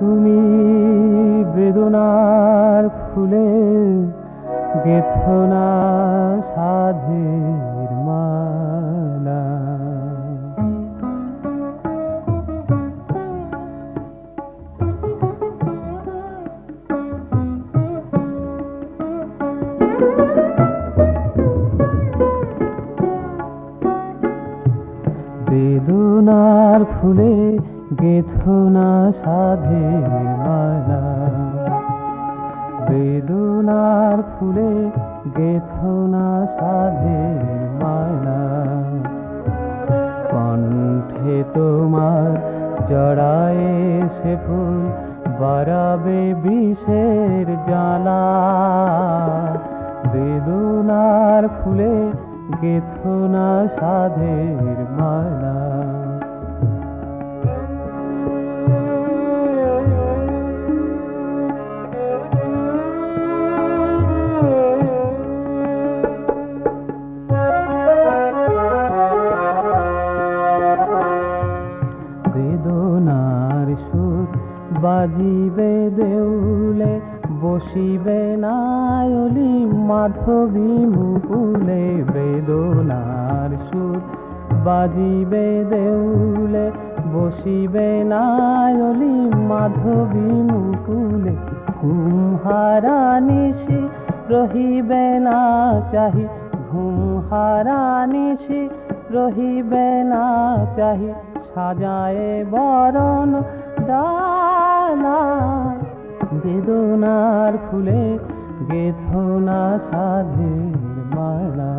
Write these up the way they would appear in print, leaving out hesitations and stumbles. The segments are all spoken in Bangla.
তুমি বেদনার ফুলে গেঁথো না সাধের মালা। বেদনার ফুলে গেঁথো না সাধের মালা। বেদনার ফুলে গেঁথো না সাধের মালা। কণ্ঠে তোমার জড়ায় সে ফুল বাড়াবে বিষের জ্বালা। বেদনার ফুলে গেঁথো না সাধের মালা। বেদনার সুর বাজিবে দেউলে, বসিবে নায়লি মাধবী মুকুলে। বেদনার সুর বাজিবে দেউলে, বসিবে নায়লি মাধবী মুকুলে। ঘুম হারা নিশি রহিবে না চাহি, ঘুম হারা নিশি রহিবে না চাহি। সাজায়ে বরণ ডালা। বেদনার ফুলে গেঁথো না সাধের মালা।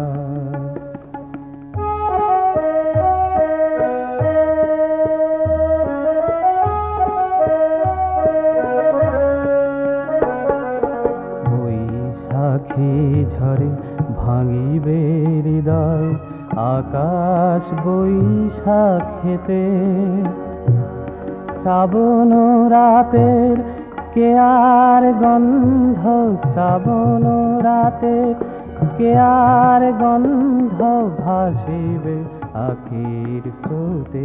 বৈশাখী ঝরে ভাঙিবে হৃদয়, আকাশ বৈশাখেতে। শ্রাবণ রাতের কেয়ার গন্ধ, শ্রাবণ রাতের কেয়ার গন্ধ ভাসিবে আখির স্রোতে।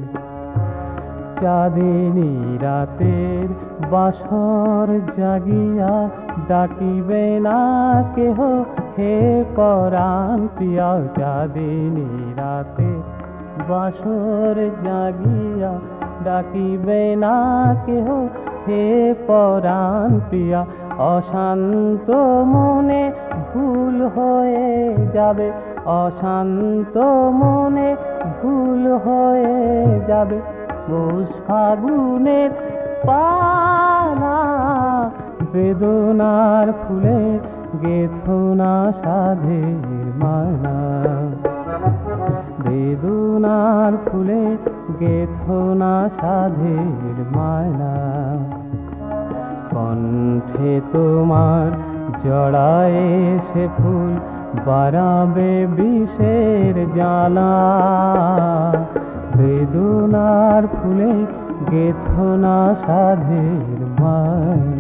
চাঁদিনী রাতের বাসর জাগিয়া ডাকিবে না কেহ হে পরাণ পিয়া। চাঁদিনী রাতে বাসর জাগিয়া ডাকিবে না কেহ হে পরাণ পিয়া। অশান্ত মনে ভুল হয়ে যাবে, অশান্ত মনে ভুল হয়ে যাবে। পৌষ ফাগুনের পালা। বেদনার ফুলে গেঁথো না সাধের মালা। বেদনার ফুলে গেঁথো না সাধের মালা। কণ্ঠে তোমার জড়ায় সে ফুল বাড়াবে বিষের জ্বালা। বেদনার ফুলে গেঁথো না সাধের মালা।